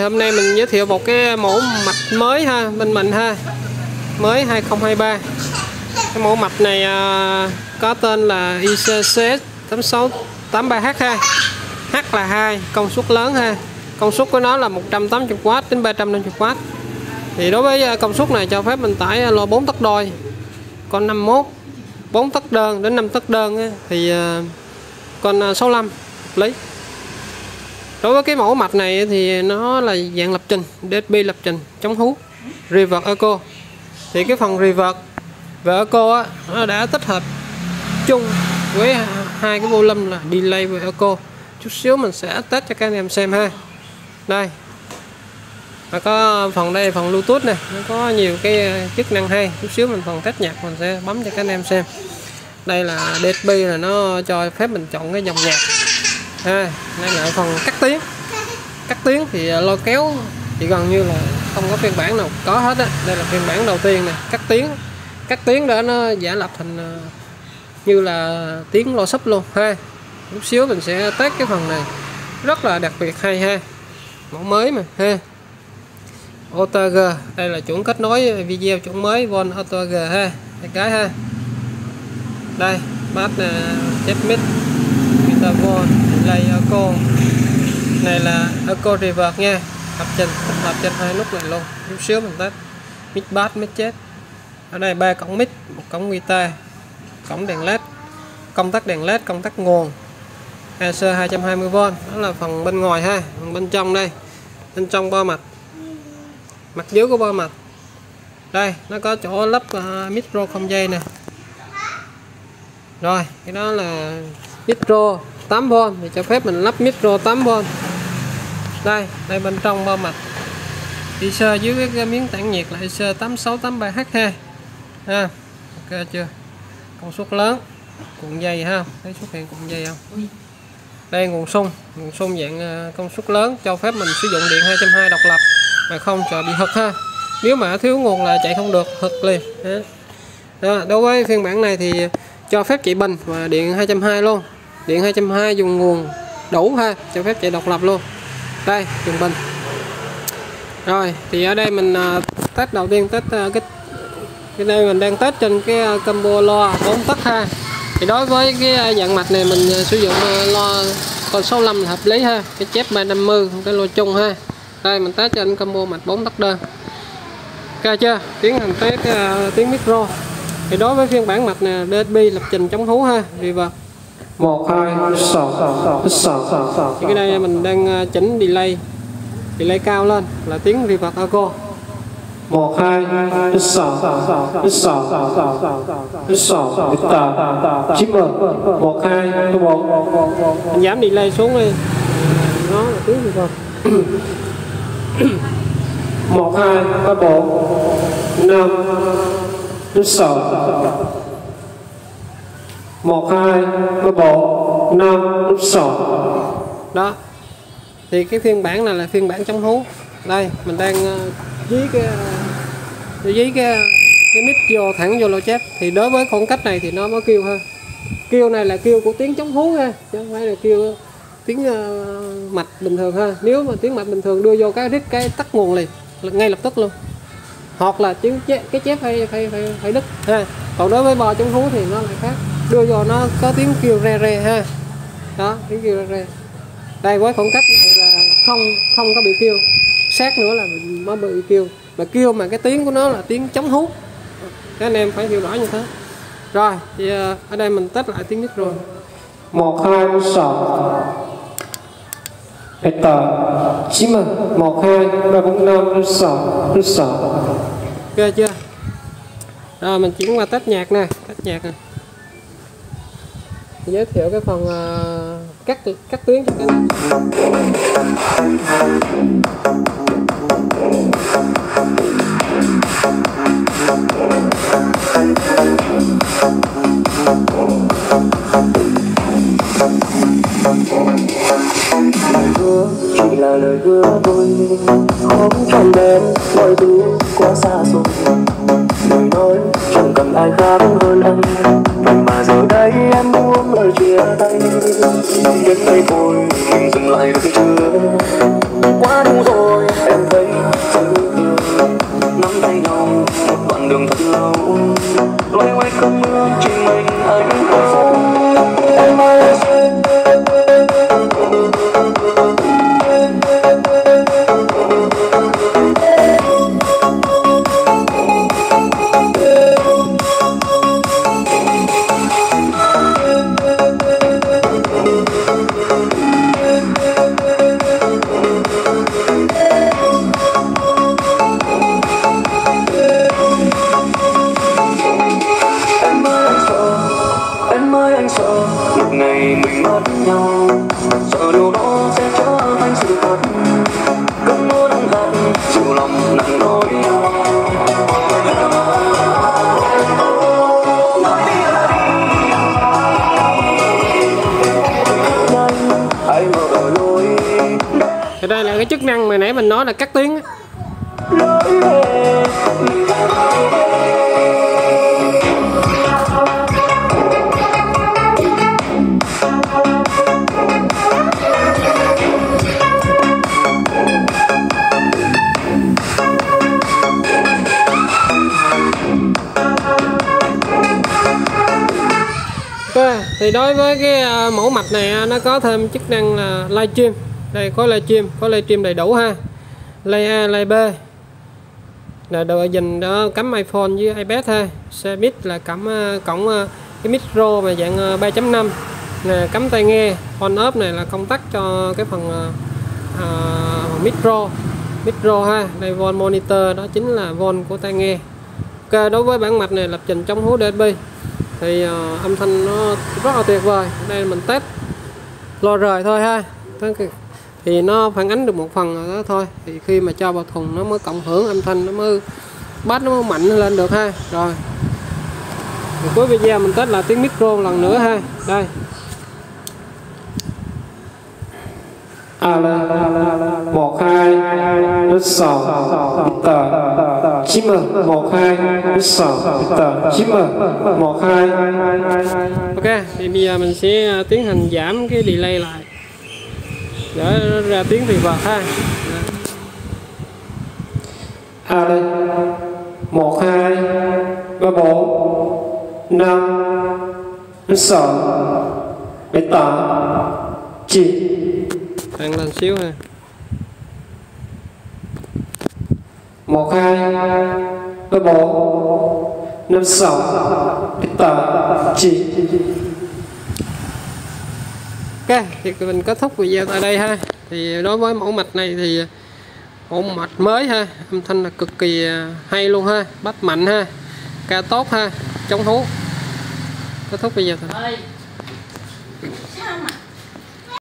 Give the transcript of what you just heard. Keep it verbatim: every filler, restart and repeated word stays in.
hôm nay mình giới thiệu một cái mẫu mạch mới ha, bên mình ha, mới hai không hai ba. Cái mẫu mạch này à, có tên là i xê xê tám sáu tám ba H ha. H là hai, công suất lớn ha. Công suất của nó là một trăm tám mươi oát đến ba trăm năm mươi oát. Thì đối với công suất này cho phép mình tải lo bốn tấc đôi, con năm mốt, bốn tấc đơn đến năm tấc đơn á, thì uh, con sáu lăm lấy. Đối với cái mẫu mạch này thì nó là dạng lập trình, đê ét pê lập trình chống hú, reverb echo. Thì cái phần reverb và echo á, nó đã tích hợp chung với hai cái volume là delay và echo. Chút xíu mình sẽ test cho các anh em xem ha. Đây, và có phần đây phần Bluetooth này, nó có nhiều cái chức năng hay. Chút xíu mình phần test nhạc mình sẽ bấm cho các anh em xem. Đây là đê ét pê, là nó cho phép mình chọn cái dòng nhạc ha. Đây là phần cắt tiếng. Cắt tiếng thì lôi kéo thì gần như là không có phiên bản nào có hết á. Đây là phiên bản đầu tiên này, cắt tiếng. Cắt tiếng đó nó giả lập thành như là tiếng loa sub luôn ha. Chút xíu mình sẽ test cái phần này, rất là đặc biệt hay ha, mẫu mới mà ha. ô tê giê, đây là chuẩn kết nối video chuẩn mới Von ô tê giê ha, cái cái ha. Đây bass là chép mic, guitar Von, delay echo. Này là echo reverb nha, hợp trình tích hợp trên hai nút này luôn. Chút xíu mình test mic bass, mic chết. Ở đây ba cổng mic, một cổng guitar, cổng đèn led, công tắc đèn led, công tắc nguồn, a xê hai trăm hai mươi vôn. Đó là phần bên ngoài ha. Phần bên trong đây, bên trong bo mạch, mặt dưới của bo mạch đây nó có chỗ lắp uh, micro không dây nè. Rồi cái đó là micro tám vôn, thì cho phép mình lắp micro tám vôn. Đây, đây bên trong bo mạch i xê dưới cái, cái miếng tản nhiệt là i xê tám sáu tám ba H ha. Ha, ok chưa? Công suất lớn, cuộn dây ha, thấy xuất hiện cuộn dây không? Đây nguồn xung, nguồn xung dạng công suất lớn, cho phép mình sử dụng điện hai trăm hai mươi độc lập mà không sợ bị hụt ha. Nếu mà thiếu nguồn là chạy không được, hụt liền. Đó, đối với phiên bản này thì cho phép chạy bình và điện hai trăm hai mươi luôn. Điện hai trăm hai mươi dùng nguồn đủ ha, cho phép chạy độc lập luôn. Đây, dùng bình. Rồi, thì ở đây mình test đầu tiên test cái cái đây mình đang test trên cái combo loa bốn tấc ha. Thì đối với cái dạng mạch này mình sử dụng loa con sáu lăm là hợp lý ha, cái chép ba năm mươi, cái loa chung ha. Đây mình test trên combo mạch bốn tấc đơn. Ok chưa? Tiến hành test uh, tiếng micro. Thì đối với phiên bản mạch này đê ét pê lập trình chống hú ha, reverb một hai sáu sáu. Thì cái đây mình đang chỉnh delay, delay cao lên là tiếng reverb echo. một hai sáu sáu sáu chín mươi một hai bốn. Mình giảm delay xuống đi. Đó là tiếng reverb. một hai ba bốn năm sáu một hai ba bốn năm sáu. Đó. Thì cái phiên bản này là phiên bản chống hú. Đây mình đang dí cái dí cái cái mic vô thẳng vô lô chép. Thì đối với khoảng cách này thì nó mới kêu ha. Kêu này là kêu của tiếng chống hú ha, chứ không phải là kêu tiếng uh, mạch bình thường ha. Nếu mà tiếng mạch bình thường đưa vô cái rít cái tắt nguồn liền ngay lập tức luôn, hoặc là tiếng chép, cái chép phải phải phải phải đứt ha. Còn đối với bò chống hú thì nó lại khác, đưa vô nó có tiếng kêu re re ha. Đó, tiếng kêu re re. Đây với khoảng cách này là không không có bị kêu, sát nữa là nó bị kêu, mà kêu mà cái tiếng của nó là tiếng chống hú. Các anh em phải hiểu rõ như thế. Rồi thì ở đây mình test lại tiếng micro. một hai sáu Eta chín mươi một hai ba bốn năm sáu sáu. Ok chưa? Rồi mình chuyển qua test nhạc nè, test nhạc nè. Giới thiệu cái phần uh, cắt cắt tiếng cho các anh. Lời hứa chỉ là lời hứa thôi, không trọn vẹn mọi thứ quá xa xôi. Lời nói chẳng cần ai khác hơn anh, vậy mà giờ đây em buông lời chia tay. Đến đây thôi mình dừng lại được chưa? Quá đủ rồi. tay nhau một đoạn đường thật lâu, loay hoay cơn mưa chỉ mình anh khóc. Em ơi anh xin một ngày mình mất nhau, sợ điều đó sẽ trở thành sự thật, cơn mưa nặng hạt chịu lòng nặng nỗi nhau. Anh mở ở lối thì đây là cái chức năng mà nãy mình nói là cắt tiếng. lối về. Thì đối với cái mẫu mạch này nó có thêm chức năng là livestream. Đây có livestream, có livestream đầy đủ ha. Live A, Live B là đồ dành đó, cắm iPhone với iPad ha. Xe mic là cắm cổng cái micro mà dạng ba chấm năm nè, cắm tai nghe. On off này là công tắc cho cái phần uh, micro micro ha. Đây volt monitor đó chính là volt của tai nghe. Ok, đối với bản mạch này lập trình trong hố đê ét pê thì uh, âm thanh nó rất là tuyệt vời. Đây mình test lo rời thôi ha, thì nó phản ánh được một phần đó thôi. Thì khi mà cho vào thùng nó mới cộng hưởng âm thanh, nó mới bass nó mới mạnh lên được ha. Rồi thì cuối video mình test là tiếng micro lần nữa ha. Đây một hai sáu chín một hai sáu chín một hai. Ok, thì bây giờ mình sẽ tiến hành giảm cái delay lại để nó ra tiếng tuyệt vời ha. A đây một hai ba bốn năm sáu bảy tám chín. Tăng lên xíu ha. Một hai ba bốn năm sáu bảy tám chín. Ok, thì mình kết thúc video tại đây ha. Thì đối với mẫu mạch này thì mẫu mạch mới ha, âm thanh là cực kỳ hay luôn ha, bass mạnh ha, ca tốt ha, chống hú. Kết thúc video tại đây.